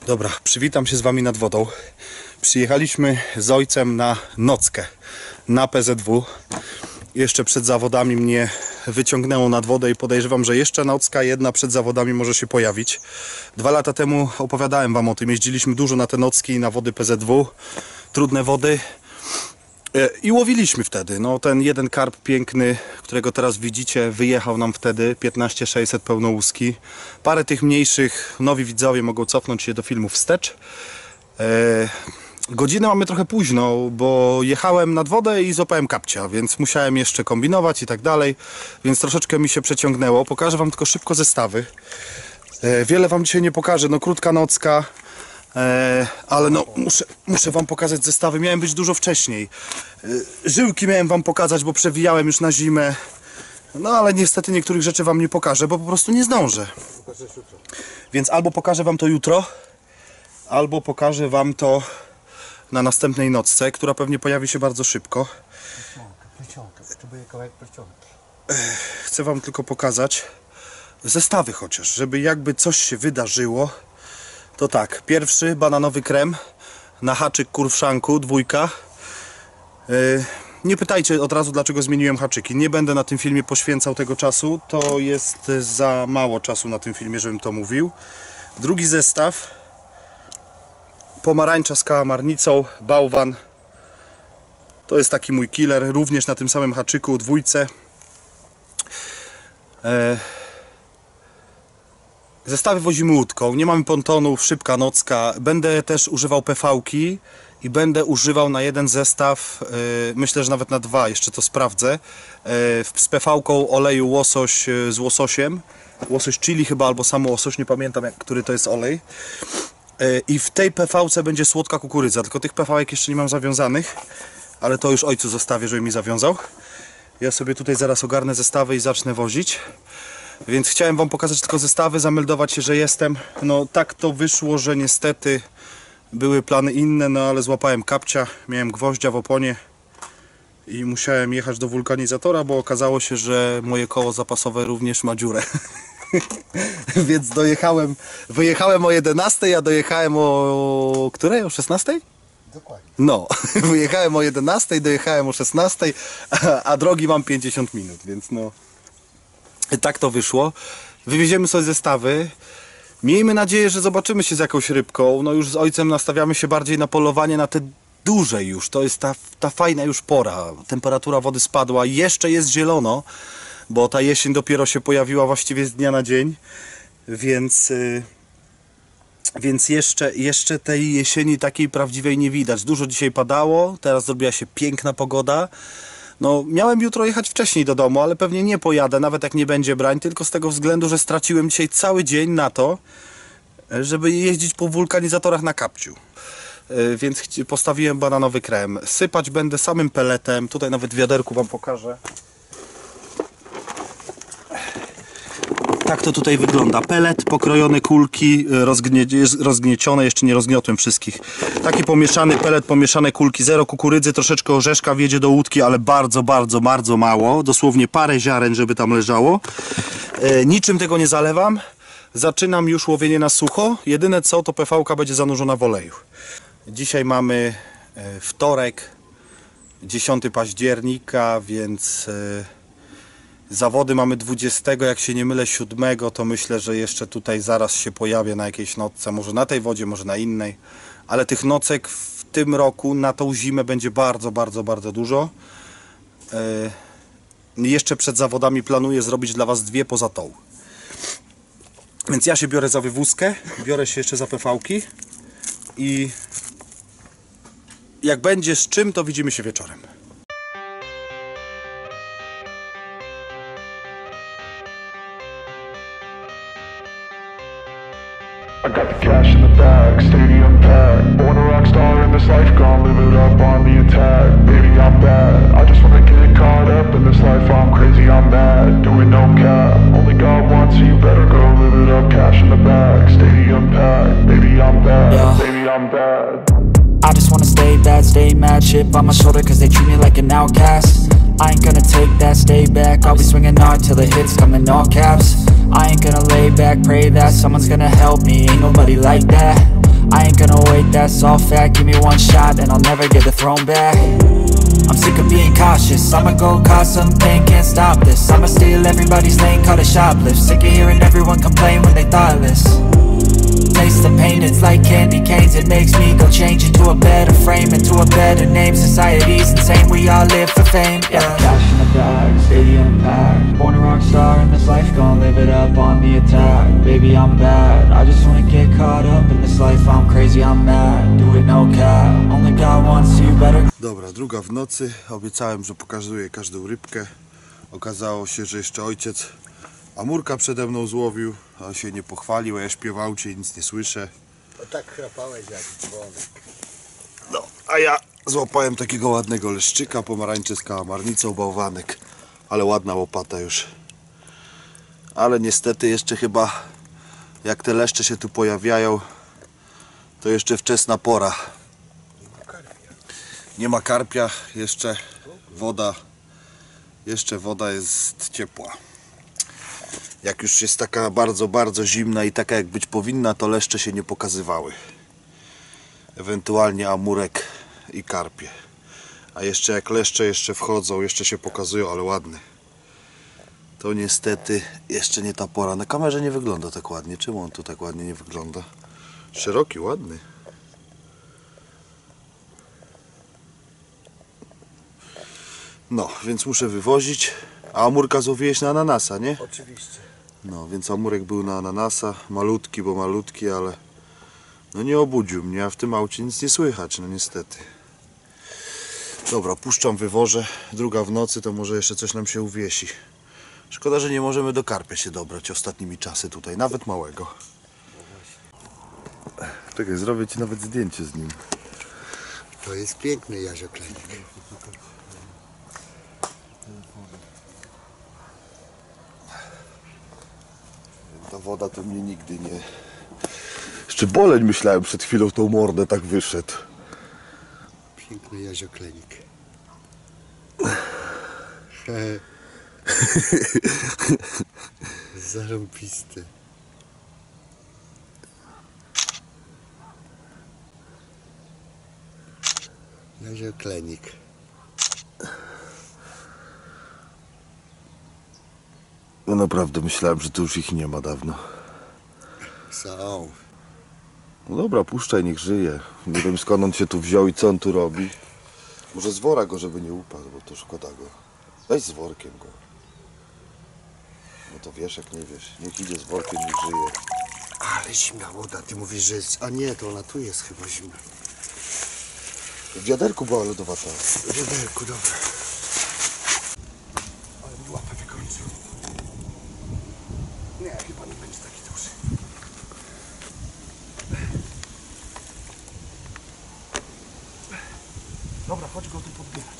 Dobra, przywitam się z wami nad wodą. Przyjechaliśmy z ojcem na nockę na PZW. Jeszcze przed zawodami mnie wyciągnęło nad wodę i podejrzewam, że jeszcze nocka jedna przed zawodami może się pojawić. 2 lata temu opowiadałem wam o tym. Jeździliśmy dużo na te nocki, na wody PZW, trudne wody i łowiliśmy wtedy. No, ten jeden karp piękny, którego teraz widzicie, wyjechał nam wtedy 15600 pełnołuski. Parę tych mniejszych, nowi widzowie mogą cofnąć się do filmu wstecz. Godzinę mamy trochę późno, bo jechałem nad wodę i złapałem kapcia, więc musiałem jeszcze kombinować i tak dalej, więc troszeczkę mi się przeciągnęło. Pokażę wam tylko szybko zestawy. Wiele wam dzisiaj nie pokażę, no krótka nocka, ale no muszę wam pokazać zestawy. Miałem być dużo wcześniej. Żyłki miałem wam pokazać, bo przewijałem już na zimę. No ale niestety niektórych rzeczy wam nie pokażę, bo po prostu nie zdążę. Więc albo pokażę wam to jutro, albo pokażę wam to na następnej nocce, która pewnie pojawi się bardzo szybko. Chcę wam tylko pokazać zestawy chociaż, żeby jakby coś się wydarzyło. To tak, pierwszy bananowy krem na haczyk kurwszanku, 2. Nie pytajcie od razu, dlaczego zmieniłem haczyki. Nie będę na tym filmie poświęcał tego czasu. To jest za mało czasu na tym filmie, żebym to mówił. Drugi zestaw, pomarańcza z kałamarnicą, bałwan. To jest taki mój killer, również na tym samym haczyku, 2. Zestawy wozimy łódką, nie mamy pontonów, szybka nocka. Będę też używał PV-ki i będę używał na jeden zestaw, myślę, że nawet na 2, jeszcze to sprawdzę, z PV-ką oleju łosoś z łososiem. Łosoś chili chyba, albo samo łosoś, nie pamiętam który to jest olej. I w tej PV-ce będzie słodka kukurydza, tylko tych PV-ek jeszcze nie mam zawiązanych, ale to już ojcu zostawię, żeby mi zawiązał. Ja sobie tutaj zaraz ogarnę zestawy i zacznę wozić. Więc chciałem wam pokazać tylko zestawy, zameldować się, że jestem. No tak to wyszło, że niestety były plany inne, no ale złapałem kapcia, miałem gwoździa w oponie i musiałem jechać do wulkanizatora, bo okazało się, że moje koło zapasowe również ma dziurę. Więc wyjechałem o 11, a dojechałem o której? O 16? Dokładnie. No, wyjechałem o 11, dojechałem o 16, a drogi mam 50 minut, więc no tak to wyszło. Wywieziemy sobie zestawy. Miejmy nadzieję, że zobaczymy się z jakąś rybką. No już z ojcem nastawiamy się bardziej na polowanie na te duże już. To jest ta fajna już pora. Temperatura wody spadła. Jeszcze jest zielono, bo ta jesień dopiero się pojawiła właściwie z dnia na dzień. Więc jeszcze tej jesieni takiej prawdziwej nie widać. Dużo dzisiaj padało. Teraz zrobiła się piękna pogoda. No, miałem jutro jechać wcześniej do domu, ale pewnie nie pojadę, nawet jak nie będzie brań, tylko z tego względu, że straciłem dzisiaj cały dzień na to, żeby jeździć po wulkanizatorach na kapciu. Więc postawiłem bananowy krem. Sypać będę samym peletem. Tutaj nawet w wiaderku wam pokażę. Tak to tutaj wygląda. Pelet, pokrojone kulki, rozgniecione, jeszcze nie rozgniotłem wszystkich. Taki pomieszany pelet, pomieszane kulki, 0 kukurydzy, troszeczkę orzeszka wjedzie do łódki, ale bardzo, bardzo, bardzo mało. Dosłownie parę ziaren, żeby tam leżało. Niczym tego nie zalewam. Zaczynam już łowienie na sucho. Jedyne co, to PV-ka będzie zanurzona w oleju. Dzisiaj mamy wtorek, 10 października, więc zawody mamy 20, jak się nie mylę 7, to myślę, że jeszcze tutaj zaraz się pojawię na jakiejś nocce, może na tej wodzie, może na innej, ale tych nocek w tym roku na tą zimę będzie bardzo, bardzo, bardzo dużo. Jeszcze przed zawodami planuję zrobić dla was 2 poza tą. Więc ja się biorę za wywózkę, biorę się jeszcze za PV-ki i jak będzie z czym, to widzimy się wieczorem. I got the cash in the bag, stadium packed. Born a rock star in this life, gone live it up on the attack. Baby, I'm bad, I just wanna get caught up in this life. I'm crazy, I'm mad, doing no cap. Only God wants you, better go live it up. Cash in the bag, stadium packed. Baby, I'm bad, yeah. Baby, I'm bad. I just wanna stay bad, stay mad. Chip on my shoulder cause they treat me like an outcast. I ain't gonna take that, stay back. I'll be swinging hard till the hits come in all caps. I ain't gonna lay back, pray that someone's gonna help me. Ain't nobody like that. I ain't gonna wait, that's all fact. Give me one shot and I'll never get the throne back. I'm sick of being cautious, I'ma go cause some pain, can't stop this. I'ma steal everybody's lane, call it shoplift. Sick of hearing everyone complain when they thoughtless. Taste the pain, it's like candy canes. It makes me go change into a better frame, into a better name. Society's insane, we all live for fame, yeah. Cash in the bag, stadium packed. Born a rock star in this life, gonna live it up on the attack. Baby, I'm bad, I just wanna get caught up in this life. I'm crazy, I'm mad, do it no cap. Only God wants you better. Dobra, druga w nocy. Obiecałem, że pokazuję każdą rybkę. Okazało się, że jeszcze ojciec amurka przede mną złowił, a się nie pochwalił, a ja śpiewał cię i nic nie słyszę. No tak chrapałeś jak dzwonek. No, a ja złapałem takiego ładnego leszczyka, pomarańczy z kałamarnicą, bałwanek. Ale ładna łopata już. Ale niestety jeszcze chyba, jak te leszcze się tu pojawiają, to jeszcze wczesna pora. Nie ma karpia, jeszcze woda jest ciepła. Jak już jest taka bardzo, bardzo zimna i taka jak być powinna, to leszcze się nie pokazywały. Ewentualnie amurek i karpie. A jeszcze jak leszcze jeszcze wchodzą, jeszcze się pokazują, ale ładne. To niestety jeszcze nie ta pora. Na kamerze nie wygląda tak ładnie. Czemu on tu tak ładnie nie wygląda? Szeroki, ładny. No, więc muszę wywozić. A amurka złowiłeś na ananasa, nie? Oczywiście. No, więc amurek był na ananasa. Malutki, bo malutki, ale no nie obudził mnie, a w tym aucie nic nie słychać, no niestety. Dobra, puszczam, wywożę. Druga w nocy, to może jeszcze coś nam się uwiesi. Szkoda, że nie możemy do karpia się dobrać ostatnimi czasy tutaj, nawet małego. Czekaj, zrobię ci nawet zdjęcie z nim. To jest piękny jazioklenik. Ta woda to mnie nigdy nie... Jeszcze boleń myślałem przed chwilą, tą mordę tak wyszedł. Piękny jazioklenik. Zarąbisty. Jazioklenik. No naprawdę myślałem, że tu już ich nie ma dawno. Są. No dobra, puszczaj, niech żyje. Nie wiem skąd on się tu wziął i co on tu robi. Może z wora go, żeby nie upadł, bo to szkoda go. Weź z workiem go. No to wiesz jak nie wiesz. Niech idzie z workiem, niech żyje. Ale zimna woda. Ty mówisz, że jest... A nie, to ona tu jest chyba zimna. W wiaderku była lodowata. W wiaderku, dobra. Ale mi łapę wykończył. Nie, chyba nie będzie taki duży. Dobra, chodź go tu podbierać.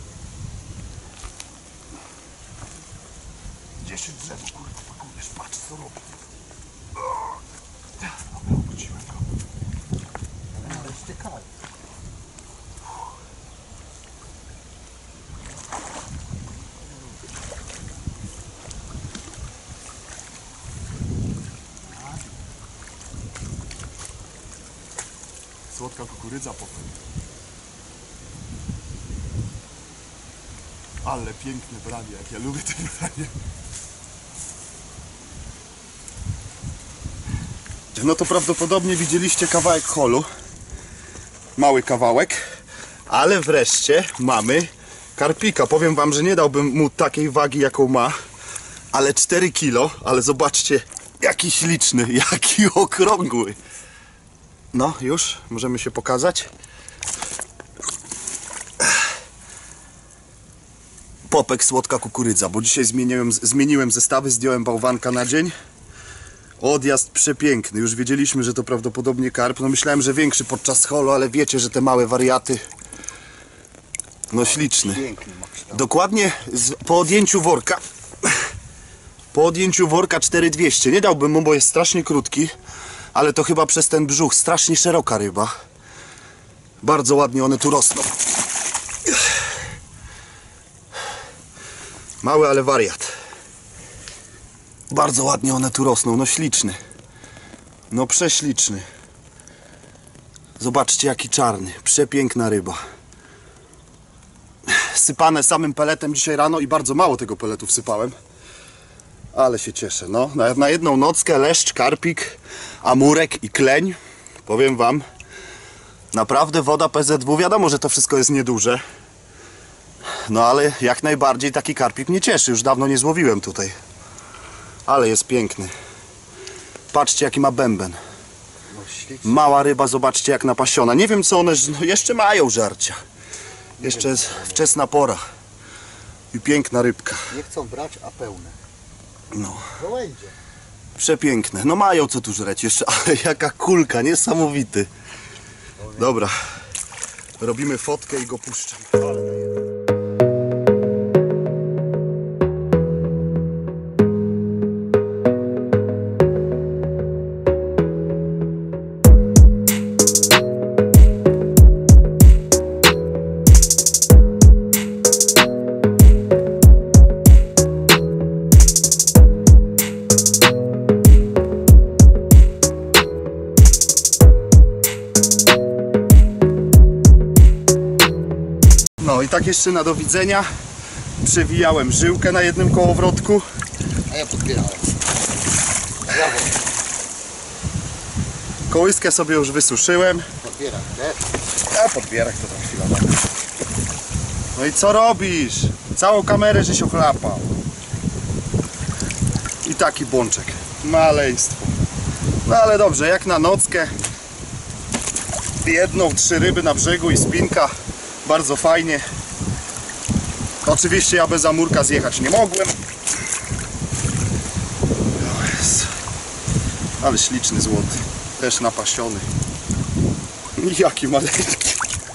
Gdzieś się drzewo, kurwa, pakujesz, patrz co robi. Dobra, obróciłem go. Ale stykają. Słodka kukurydza potem. Ale piękne branie, jak ja lubię te branie. No to prawdopodobnie widzieliście kawałek holu. Mały kawałek. Ale wreszcie mamy karpika. Powiem wam, że nie dałbym mu takiej wagi jaką ma. Ale 4 kilo. Ale zobaczcie jaki śliczny, jaki okrągły. No już, możemy się pokazać. Popek słodka kukurydza, bo dzisiaj zmieniłem zestawy, zdjąłem bałwanka na dzień. Odjazd przepiękny, już wiedzieliśmy, że to prawdopodobnie karp. No myślałem, że większy podczas holu, ale wiecie, że te małe wariaty. No śliczny. Piękny ma kształt. Dokładnie po odjęciu worka. Po odjęciu worka 4200. Nie dałbym mu, bo jest strasznie krótki. Ale to chyba przez ten brzuch. Strasznie szeroka ryba. Bardzo ładnie one tu rosną. Mały, ale wariat. Bardzo ładnie one tu rosną. No śliczny. No prześliczny. Zobaczcie jaki czarny, przepiękna ryba. Sypane samym peletem dzisiaj rano i bardzo mało tego peletu wsypałem. Ale się cieszę, no. Na jedną nockę leszcz, karpik, amurek i kleń. Powiem wam, naprawdę woda PZW, wiadomo, że to wszystko jest nieduże. No ale jak najbardziej taki karpik mnie cieszy, już dawno nie złowiłem tutaj. Ale jest piękny. Patrzcie jaki ma bęben. Mała ryba, zobaczcie jak napasiona. Nie wiem co one jeszcze mają żarcia. Jeszcze jest wczesna pora. I piękna rybka. Nie chcą brać, a pełne. No. Gołędzie. Przepiękne. No mają co tu żreć jeszcze, ale jaka kulka, niesamowity. Dobra. Robimy fotkę i go puszczam. No i tak jeszcze na do widzenia. Przewijałem żyłkę na jednym kołowrotku. A ja podbierałem. Brawo. Kołyskę sobie już wysuszyłem. Podbieram, nie? A podbierak to tam chwila. No i co robisz? Całą kamerę żeś ochlapał. I taki bączek. Maleństwo. No ale dobrze, jak na nockę. Jedną, 3 ryby na brzegu i spinka. Bardzo fajnie. Oczywiście ja bez amurka zjechać nie mogłem. O Jezu. Ale śliczny złoty. Też napasiony. Jaki maleńki.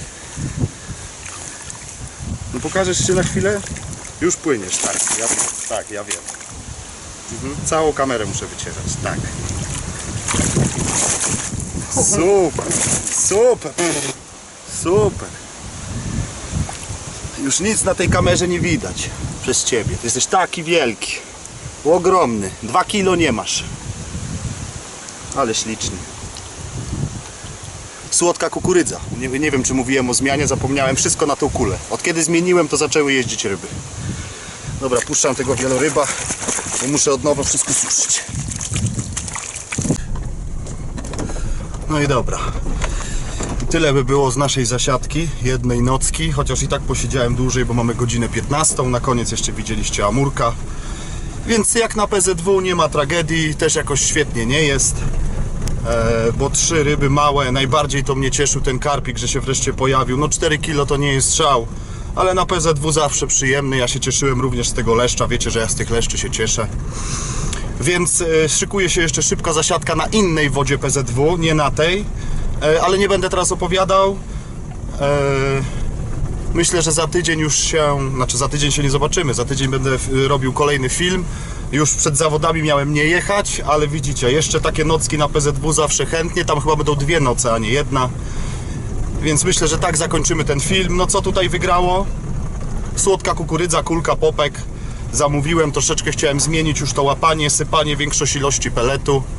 No pokażesz się na chwilę? Już płyniesz, tak, ja wiem. Tak, ja wiem. Całą kamerę muszę wycierać, tak. Super, super, super. Już nic na tej kamerze nie widać przez ciebie. Ty jesteś taki wielki, ogromny. 2 kilo nie masz. Ale śliczny. Słodka kukurydza. Nie wiem czy mówiłem o zmianie, zapomniałem wszystko na tą kulę. Od kiedy zmieniłem to zaczęły jeździć ryby. Dobra, puszczam tego wieloryba, bo muszę od nowa wszystko suszyć. No i dobra. Tyle by było z naszej zasiadki, jednej nocki, chociaż i tak posiedziałem dłużej, bo mamy godzinę 15. Na koniec jeszcze widzieliście amurka. Więc jak na PZW nie ma tragedii, też jakoś świetnie nie jest. Bo 3 ryby małe, najbardziej to mnie cieszył ten karpik, że się wreszcie pojawił. No 4 kilo to nie jest strzał, ale na PZW zawsze przyjemny. Ja się cieszyłem również z tego leszcza, wiecie, że ja z tych leszczy się cieszę. Więc szykuje się jeszcze szybka zasiadka na innej wodzie PZW, nie na tej, ale nie będę teraz opowiadał. Myślę, że za tydzień już się, znaczy za tydzień się nie zobaczymy, za tydzień będę robił kolejny film. Już przed zawodami miałem nie jechać, ale widzicie, jeszcze takie nocki na PZW zawsze chętnie, tam chyba będą 2 noce, a nie jedna. Więc myślę, że tak zakończymy ten film. No co tutaj wygrało? Słodka kukurydza, kulka, popek. Zamówiłem, troszeczkę chciałem zmienić już to łapanie, sypanie, większość ilości peletu.